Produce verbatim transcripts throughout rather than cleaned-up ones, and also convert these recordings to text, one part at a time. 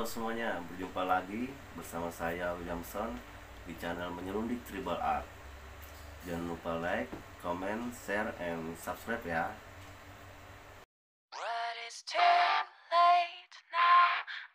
Halo semuanya, berjumpa lagi bersama saya Williamson di channel Menyelundik Tribal Art. Jangan lupa like, comment, share, and subscribe ya. What is too late now?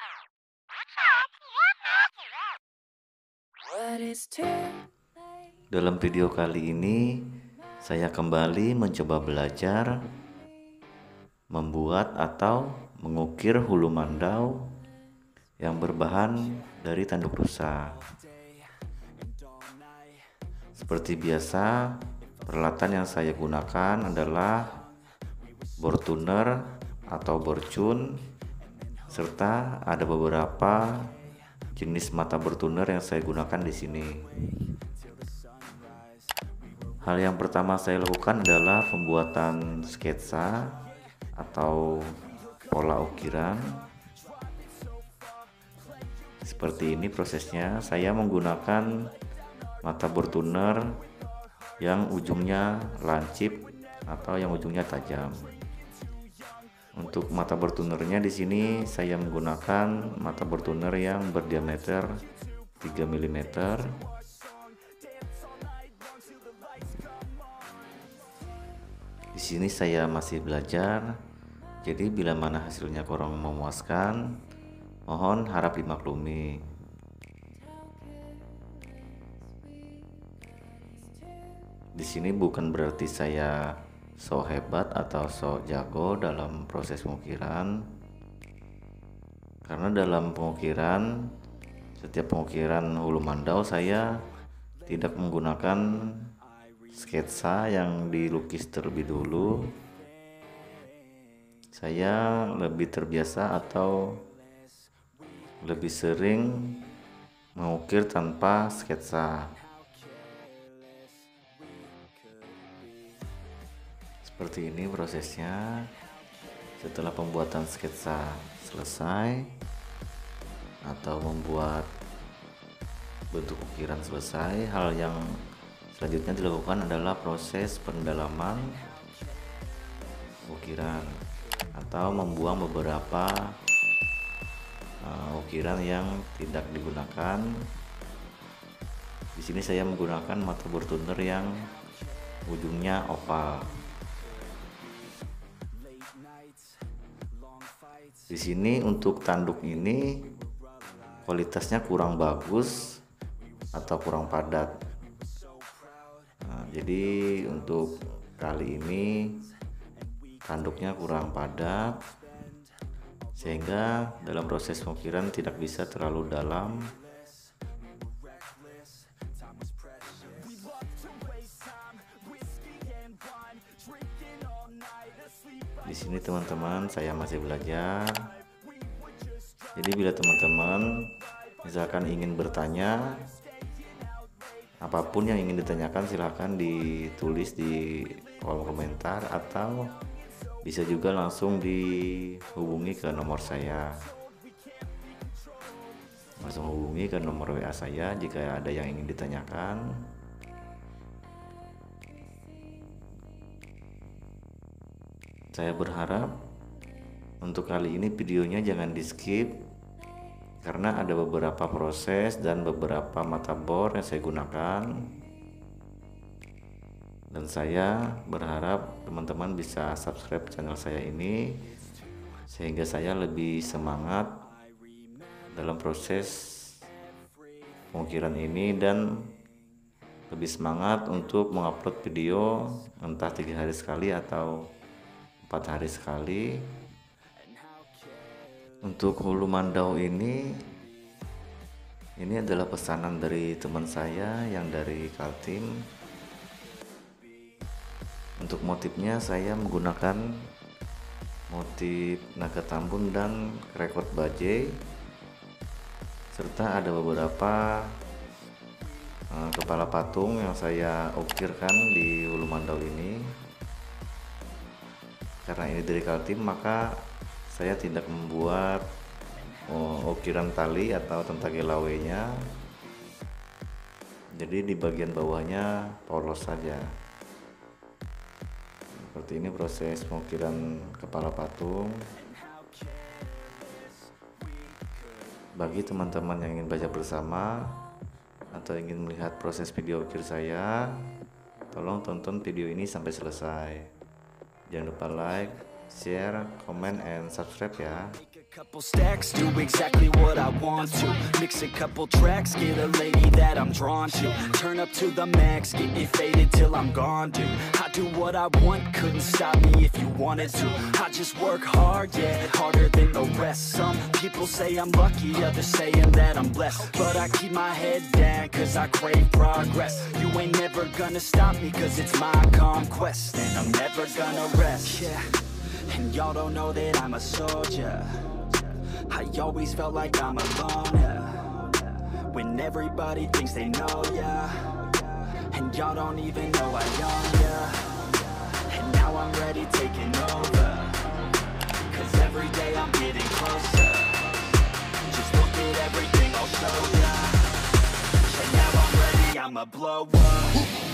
What is too late? Dalam video kali ini, saya kembali mencoba belajar membuat atau mengukir hulu mandau yang berbahan dari tanduk rusa. Seperti biasa, peralatan yang saya gunakan adalah bor tuner atau bor cun, serta ada beberapa jenis mata bor tuner yang saya gunakan di sini. Hal yang pertama saya lakukan adalah pembuatan sketsa atau pola ukiran. Seperti ini prosesnya. Saya menggunakan mata bor tuner yang ujungnya lancip atau yang ujungnya tajam. Untuk mata bor tunernya di sini saya menggunakan mata bor tuner yang berdiameter tiga milimeter. Di sini saya masih belajar, jadi bila mana hasilnya kurang memuaskan, mohon harap dimaklumi. Di sini bukan berarti saya so hebat atau so jago dalam proses pengukiran, karena dalam pengukiran, setiap pengukiran hulu mandau saya tidak menggunakan sketsa yang dilukis terlebih dulu. Saya lebih terbiasa atau lebih sering mengukir tanpa sketsa. Seperti ini prosesnya. Setelah pembuatan sketsa selesai atau membuat bentuk ukiran selesai, hal yang selanjutnya dilakukan adalah proses pendalaman ukiran atau membuang beberapa uh, ukiran yang tidak digunakan. Di sini saya menggunakan mata bor tuner yang ujungnya oval. Di sini untuk tanduk ini kualitasnya kurang bagus atau kurang padat. Nah, jadi untuk kali ini tanduknya kurang padat sehingga dalam proses pengukiran tidak bisa terlalu dalam. Di sini teman-teman saya masih belajar. Jadi bila teman-teman misalkan ingin bertanya apapun yang ingin ditanyakan, silahkan ditulis di kolom komentar atau bisa juga langsung dihubungi ke nomor saya. Langsung hubungi ke nomor W A saya jika ada yang ingin ditanyakan. Saya berharap untuk kali ini videonya jangan di skip, karena ada beberapa proses dan beberapa mata bor yang saya gunakan, dan saya berharap teman-teman bisa subscribe channel saya ini sehingga saya lebih semangat dalam proses pengukiran ini dan lebih semangat untuk mengupload video entah tiga hari sekali atau empat hari sekali. Untuk hulu mandau ini, ini adalah pesanan dari teman saya yang dari Kaltim. Untuk motifnya saya menggunakan motif naga tambun dan krekot bajai, serta ada beberapa uh, kepala patung yang saya ukirkan di hulu mandau ini. Karena ini dari Kaltim, maka saya tidak membuat oh, ukiran tali atau tentage lawenya, jadi di bagian bawahnya polos saja. Seperti ini proses pengukiran kepala patung. Bagi teman-teman yang ingin belajar bersama atau ingin melihat proses video ukir saya, tolong tonton video ini sampai selesai. Jangan lupa like, share, comment, and subscribe ya. Couple stacks, do exactly what I want to. Mix a couple tracks, get a lady that I'm drawn to. Turn up to the max, get me faded till I'm gone, dude. I do what I want, couldn't stop me if you wanted to. I just work hard, yeah, harder than the rest. Some people say I'm lucky, others saying that I'm blessed. But I keep my head down, cause I crave progress. You ain't never gonna stop me, cause it's my conquest. And I'm never gonna rest, yeah. And y'all don't know that I'm a soldier. I always felt like I'm alone, yeah. When everybody thinks they know, yeah. And y'all don't even know I own, yeah. And now I'm ready taking over, cause every day I'm getting closer. Just look at everything I'll show ya. And now I'm ready, I'ma blow up.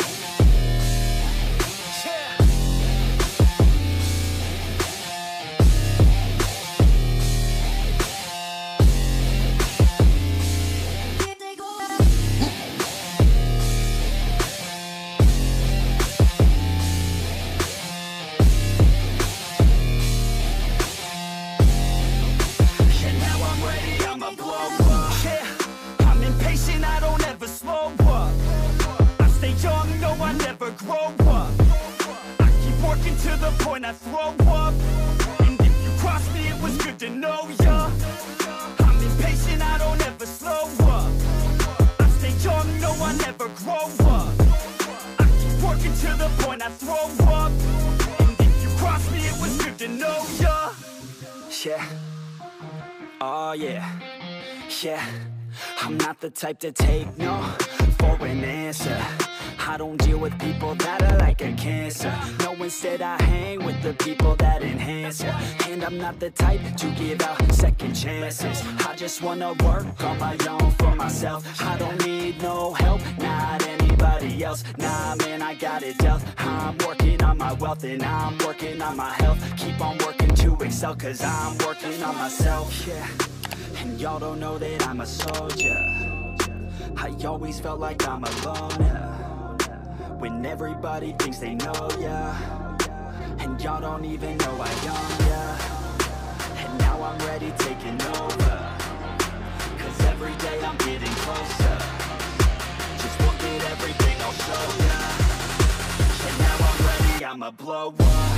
To the point I throw up. And if you cross me, it was good to know ya. I'm impatient, I don't ever slow up. I stay young, no, I never grow up. I keep working to the point I throw up. And if you cross me, it was good to know ya. Yeah. Oh yeah. Yeah. I'm not the type to take no for an answer. I don't deal with people that are like a cancer. No, instead I hang with the people that enhance ya. And I'm not the type to give out second chances. I just wanna work on my own for myself. I don't need no help, not anybody else. Nah, man, I got it dealt. I'm working on my wealth and I'm working on my health. Keep on working to excel, cause I'm working on myself, yeah. And y'all don't know that I'm a soldier. I always felt like I'm alone, yeah. When everybody thinks they know, yeah. And y'all don't even know I own, yeah. And now I'm ready taking over, cause every day I'm getting closer. Just look at everything I'll show ya. And now I'm ready, I'ma blow up.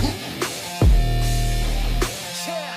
Yeah.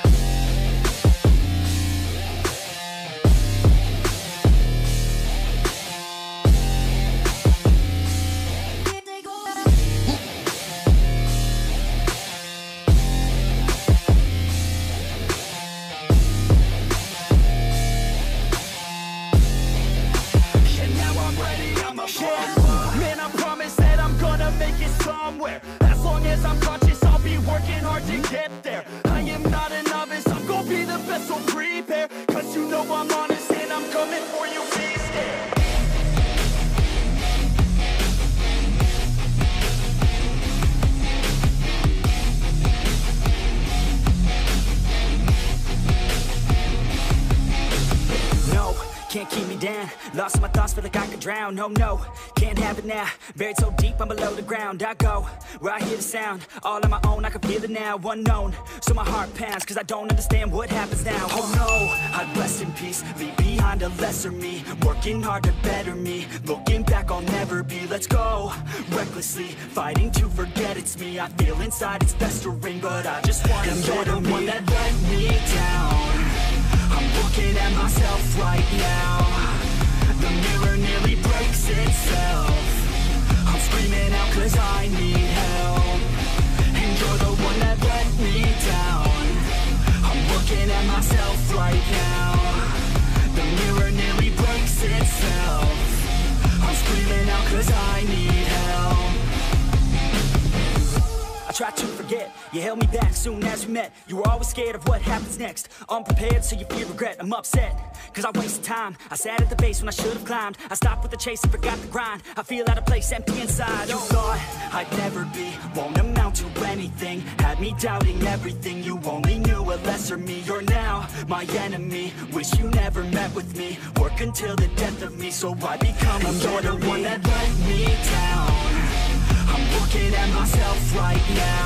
Man, I promise that I'm gonna make it somewhere. As long as I'm conscious, I'll be working hard to get there. I am not a novice, I'm gonna be the best, so prepare. Cause you know I'm honest and I'm coming for you, be scared. Can't keep me down, lost my thoughts, feel like I could drown. No, no, can't have it now, buried so deep I'm below the ground. I go, where I hear the sound, all on my own, I can feel it now. Unknown, so my heart pounds, cause I don't understand what happens now. Oh no, I'd rest in peace, leave behind a lesser me. Working hard to better me, looking back I'll never be. Let's go, recklessly, fighting to forget it's me. I feel inside it's festering, but I just want to better me. One that let me down, I'm looking at myself right now. The mirror nearly breaks itself. I'm screaming out cause I need help. And you're the one that let me down. I'm looking at myself right now. The mirror nearly breaks itself. I'm screaming out cause I need help. I tried to forget, you held me back soon as we met. You were always scared of what happens next. Unprepared, so you feel regret. I'm upset, cause I wasted time. I sat at the base when I should have climbed. I stopped with the chase and forgot the grind. I feel out of place, empty inside. You thought I'd never be, won't amount to anything. anything, had me doubting everything. You only knew a lesser me. You're now my enemy. Wish you never met with me. Work until the death of me, so I become a better me. You're the one that let me down. I'm looking at myself right now.